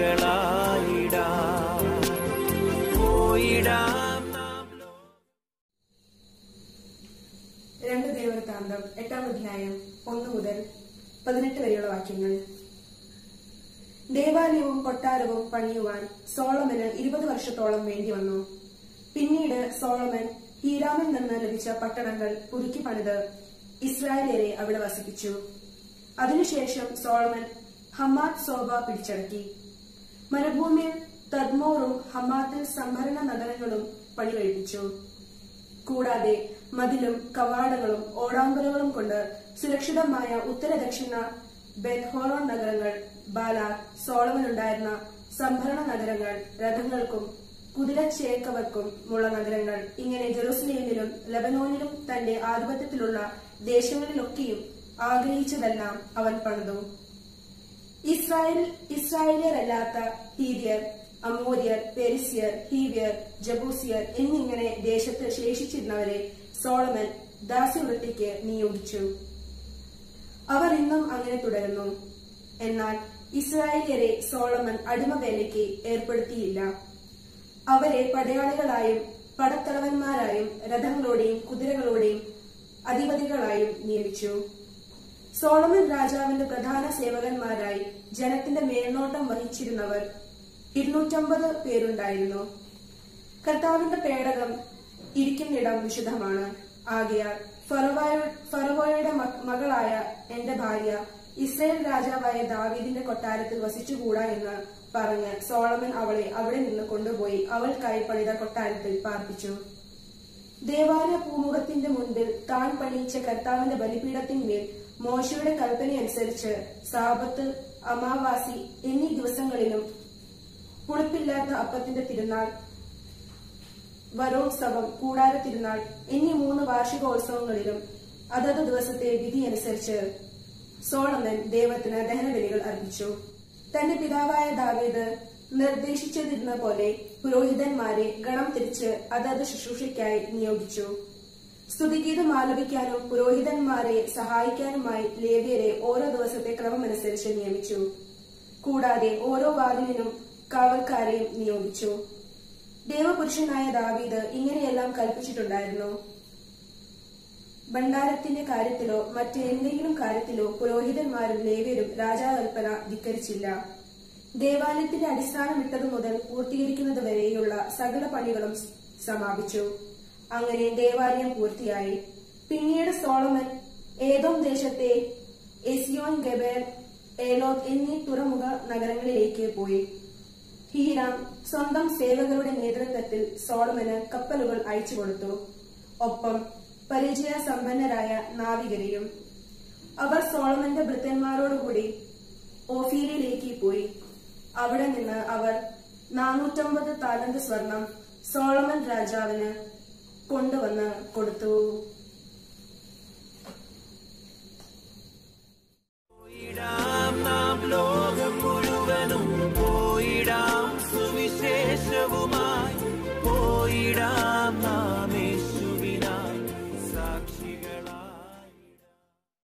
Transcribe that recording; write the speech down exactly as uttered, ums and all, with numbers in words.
മക്കളായിടാം പോയിടാം. രണ്ട് ദേവവൃത്താന്തം എട്ടാം അധ്യായം ഒന്ന് മുതൽ പതിനെട്ട് വരെയുള്ള വാക്യങ്ങൾ. ദേവാലയവും കൊട്ടാരവും പണിയുവാൻ സോളമന് ഇരുപത് വർഷത്തോളം വേണ്ടി വന്നു. പിന്നീട് സോളമൻ ഹീരാമിൽ നിന്ന് ലഭിച്ച പട്ടണങ്ങൾ പുതുക്കി പണിത് ഇസ്രായേലരെ അവിടെ വസിപ്പിച്ചു. അതിനുശേഷം സോളമൻ ഹമാത്ത് സോബ പിടിച്ചടക്കി. മരുഭൂമിയിൽ തദ്മോറും ഹമാത്തിൽ സംഭരണ നഗരങ്ങളും പണികഴിപ്പിച്ചു. കൂടാതെ മതിലും കവാടങ്ങളും ഓടാമ്പലുകളും കൊണ്ട് സുരക്ഷിതമായ ഉത്തര ദക്ഷിണ ബെത്ഹോറോൺ നഗരങ്ങൾ, ബാലാർ, സോളമനുണ്ടായിരുന്ന സംഭരണ നഗരങ്ങൾ, രഥങ്ങൾക്കും കുതിരച്ചേക്കവർക്കും ഉള്ള നഗരങ്ങൾ, ഇങ്ങനെ ജെറുസലേമിലും ലബനോനിലും തന്റെ ആധിപത്യത്തിലുള്ള ദേശങ്ങളിലൊക്കെയും ആഗ്രഹിച്ചതെല്ലാം അവൻ പണിതു. ഇസ്രായേൽ ഇസ്രായേലിയരല്ലാത്ത ഹീര്യർ, അമോര്യർ, പെരിസ്യർ, ഹീവ്യർ, ജബൂസിയർ എന്നിങ്ങനെ ദേശത്ത് ശേഷിച്ചിരുന്നവരെ സോളമൻ ദാസ്യവൃത്തിക്ക് നിയോഗിച്ചു. അവർ ഇന്നും അങ്ങനെ തുടരുന്നു. എന്നാൽ ഇസ്രായേലിയരെ സോളമൻ അടിമവേലയ്ക്ക് ഏർപ്പെടുത്തിയില്ല. അവരെ പടയാളികളായും പടത്തലവന്മാരായും രഥങ്ങളുടെയും കുതിരകളുടെയും അധിപതികളായും നിയമിച്ചു. സോളമൻ രാജാവിന്റെ പ്രധാന സേവകന്മാരായി ജനത്തിന്റെ മേൽനോട്ടം വഹിച്ചിരുന്നവർ ഇരുന്നൂറ്റമ്പത് പേരുണ്ടായിരുന്നു. കർത്താവിന്റെ പേടകം ഇരിക്കുന്നിടം വിശുദ്ധമാണ്. ആകയാൽ ഫറവോയുടെ മകളായ എന്റെ ഭാര്യ ഇസ്രായേൽ രാജാവായ ദാവീദിന്റെ കൊട്ടാരത്തിൽ വസിച്ചുകൂടാ എന്ന് പറഞ്ഞ് സോളമൻ അവളെ അവിടെ നിന്ന് കൊണ്ടുപോയി അവൾക്കായി പണിത കൊട്ടാരത്തിൽ പാർപ്പിച്ചു. ദേവാലയ പൂമുഖത്തിന്റെ മുൻപിൽ താൻ പണിയിച്ച കർത്താവിന്റെ ബലിപീഠത്തിന്മേൽ മോശയുടെ കൽപ്പനയനുസരിച്ച് സാബത്ത്, അമാവാസി എന്നീ ദിവസങ്ങളിലും പുളിപ്പില്ലാത്ത അപ്പത്തിന്റെ തിരുനാൾ, വരോത്സവം, കൂടാര തിരുനാൾ എന്നീ മൂന്ന് വാർഷികോത്സവങ്ങളിലും അതത് ദിവസത്തെ വിധി അനുസരിച്ച് സോളമൻ ദൈവത്തിന് ദഹനബലികൾ അർപ്പിച്ചു. തന്റെ പിതാവായ ദാവീദ് നിർദ്ദേശിച്ചിരുന്ന പോലെ പുരോഹിതന്മാരെ ഗണം തിരിച്ച് അതത് ശുശ്രൂഷയ്ക്കായി നിയോഗിച്ചു. സ്തുതിഗീതം ആലപിക്കാനും പുരോഹിതന്മാരെ സഹായിക്കാനുമായി ലേവ്യരെ ഓരോ ദിവസത്തെ ക്രമമനുസരിച്ച് നിയമിച്ചു. കൂടാതെ ഓരോ വാതിലിനും കാവൽക്കാരെയും നിയോഗിച്ചു. ദേവപുരുഷനായ ദാവീദ് ഇങ്ങനെയെല്ലാം കൽപ്പിച്ചിട്ടുണ്ടായിരുന്നു. ഭണ്ഡാരത്തിന്റെ കാര്യത്തിലോ മറ്റേതെങ്കിലും കാര്യത്തിലോ പുരോഹിതന്മാരും ലേവ്യരും രാജാകൽപ്പന ധിക്കരിച്ചില്ല. ദേവാലയത്തിന്റെ അടിസ്ഥാനമിട്ടതു മുതൽ പൂർത്തീകരിക്കുന്നത് വരെയുള്ള സകല പണികളും സമാപിച്ചു. അങ്ങനെ ദേവാലയം പൂർത്തിയായി. പിന്നീട് സോളമൻ ഏദോം ദേശത്തെ എസിയോൻ ഗബേർ, ഏലോത്ത് എന്നീ തുറമുഖ നഗരങ്ങളിലേക്ക് പോയി. ഹീരാം സ്വന്തം സേവകരുടെ നേതൃത്വത്തിൽ സോളമന് കപ്പലുകൾ അയച്ചു കൊടുത്തു. ഒപ്പം പരിചയ സമ്പന്നരായ നാവികരെയും. അവർ സോളമന്റെ ഭൃത്യന്മാരോടുകൂടി ഓഫീരിലേക്ക് പോയി. അവിടെ നിന്ന് അവർ നാനൂറ്റമ്പത് താലന്ത് സ്വർണം സോളമൻ രാജാവിന് കൊണ്ടുവന്ന് കൊടുത്തു. ലോകം